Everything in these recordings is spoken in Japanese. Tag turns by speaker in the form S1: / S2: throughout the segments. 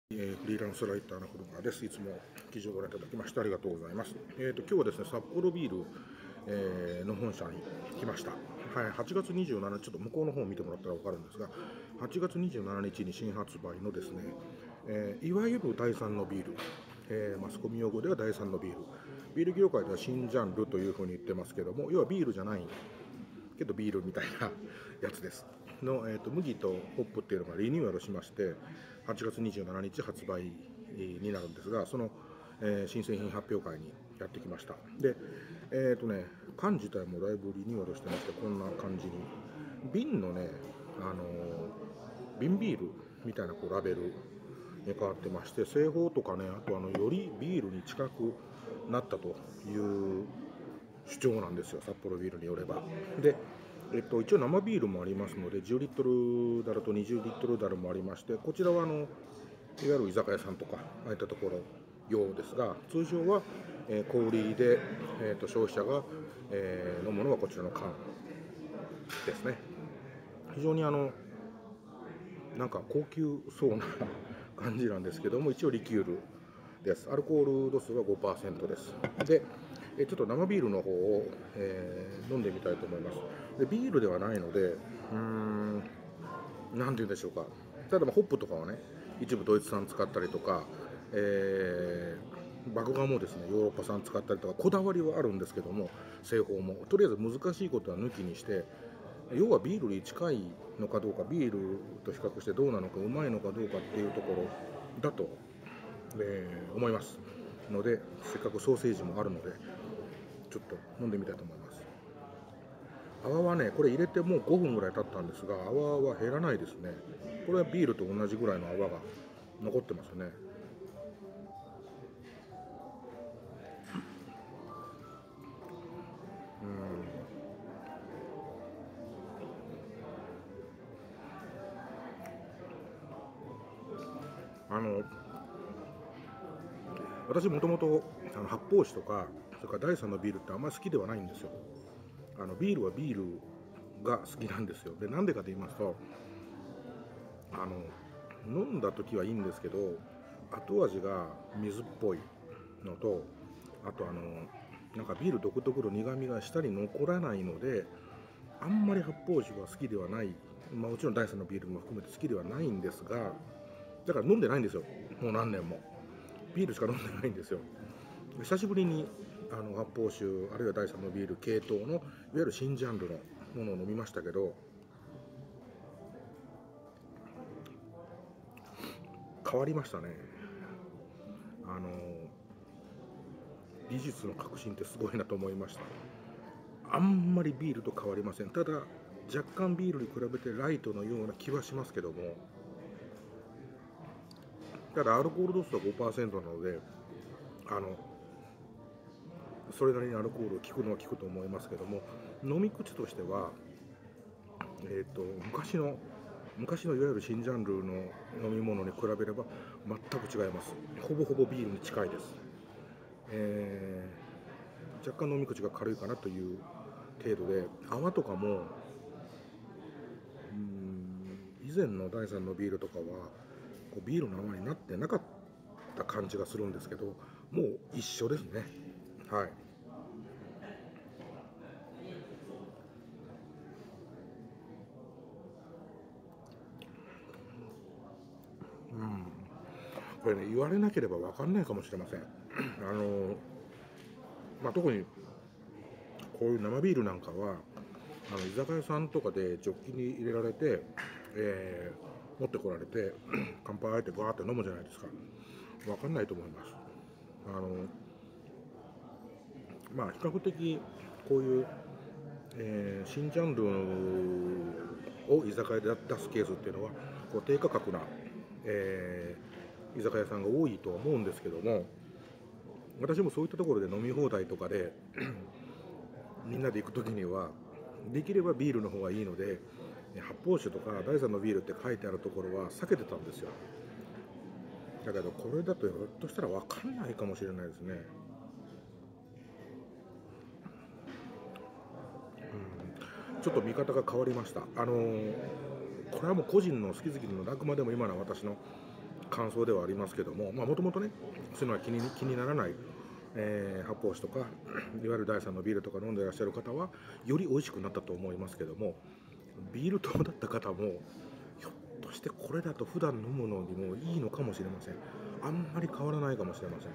S1: フリーランスライターの古川です。いつも記事をご覧いただきましてありがとうございます。今日はですね、札幌ビール、の本社に来ました。はい、8月27日、ちょっと向こうの方を見てもらったら分かるんですが、8月27日に新発売のですね、いわゆる第三のビール、マスコミ用語では第三のビール、ビール業界では新ジャンルというふうに言ってますけども、要はビールじゃないけどビールみたいなやつですの、麦とホップっていうのがリニューアルしまして8月27日発売になるんですが、その、新製品発表会にやってきました。で缶自体もだいぶリニューアルしてまして、こんな感じに瓶のね、瓶ビールみたいなこうラベルに変わってまして、製法とかね、あとよりビールに近くなったという主張なんですよ、札幌ビールによれば。で、一応生ビールもありますので、10リットル樽と20リットル樽もありまして、こちらはいわゆる居酒屋さんとかああいったところ用ですが、通常は、小売りで、消費者が、飲むのはこちらの缶ですね。非常になんか高級そうな感じなんですけども、一応リキュールです。アルコール度数は 5% です。で、ちょっと生ビールの方を、飲んでみたいと思います。で、ビールではないので、なんて言うんでしょうか。ただホップとかはね、一部ドイツ産使ったりとか、麦芽もですね、ヨーロッパ産使ったりとか、こだわりはあるんですけども、製法も。とりあえず難しいことは抜きにして、要はビールに近いのかどうか、ビールと比較してどうなのか、うまいのかどうかっていうところだと、思いますので、せっかくソーセージもあるので、ちょっと飲んでみたいと思います。泡はね、これ入れてもう5分ぐらい経ったんですが、泡は減らないですね。これはビールと同じぐらいの泡が残ってますね。あの私もともと発泡酒とか、それから第三のビールってあんまり好きではないんですよ。ビールはビールが好きなんですよ。で、なんでかと言いますと、あの飲んだ時はいいんですけど、後味が水っぽいのと、あとなんかビール独特の苦みが舌に残らないので、あんまり発泡酒が好きではない、もちろん第三のビールも含めて好きではないんですが、だから飲んでないんですよ。もう何年もビールしか飲んでないんですよ。久しぶりに発泡酒あるいは第三のビール系統のいわゆる新ジャンルのものを飲みましたけど、変わりましたね。技術の革新ってすごいなと思いました。あんまりビールと変わりません。ただ若干ビールに比べてライトのような気はしますけども、ただアルコール度数は 5% なので、それなりにアルコールを効くのは効くと思いますけども、飲み口としては、昔のいわゆる新ジャンルの飲み物に比べれば全く違います。ほぼほぼビールに近いです。若干飲み口が軽いかなという程度で、泡とかも以前の第三のビールとかはこうビールの泡になってなかった感じがするんですけど、もう一緒ですね。はい。これね、言われなければ分かんないかもしれません。特にこういう生ビールなんかは居酒屋さんとかでジョッキに入れられて、持ってこられて乾杯ってガーって飲むじゃないですか。分かんないと思います。あの比較的こういう、新ジャンルを居酒屋で出すケースっていうのはこう低価格な、居酒屋さんが多いとは思うんですけども、私もそういったところで飲み放題とかでみんなで行く時にはできればビールの方がいいので、発泡酒とか第三のビールって書いてあるところは避けてたんですよ。だけどこれだとひょっとしたら分かんないかもしれないですね。ちょっと見方が変わりました。これはもう個人の好き好きのあくまでも今の私の感想ではありますけども、もともとね、そういうのは気にならない、発泡酒とか、いわゆる第3のビールとか飲んでいらっしゃる方は、より美味しくなったと思いますけども、ビール党だった方も、ひょっとしてこれだと普段飲むのにもいいのかもしれません。あんまり変わらないかもしれません。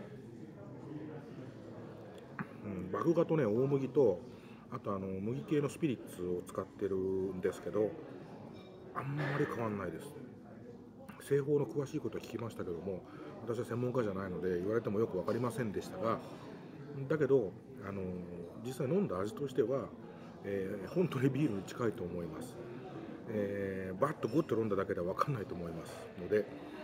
S1: 麦芽とね、大麦と、あと麦系のスピリッツを使ってるんですけど、あんまり変わんないです。製法の詳しいことは聞きましたけども、私は専門家じゃないので言われてもよく分かりませんでしたが、だけど実際飲んだ味としては、本当にビールに近いと思います。バッとグッと飲んだだけでは分かんないと思いますので、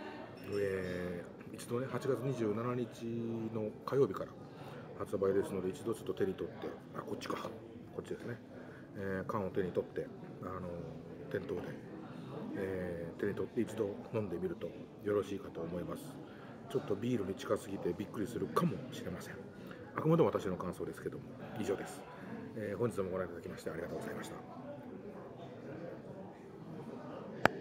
S1: 一度ね、8月27日の火曜日から発売ですので、一度ちょっと手に取って、こっちか、こっちですね、缶を手に取って、店頭で、手に取って一度飲んでみるとよろしいかと思います。ちょっとビールに近すぎてびっくりするかもしれません。あくまでも私の感想ですけども、以上です。本日もご覧いただきましてありがとうございました。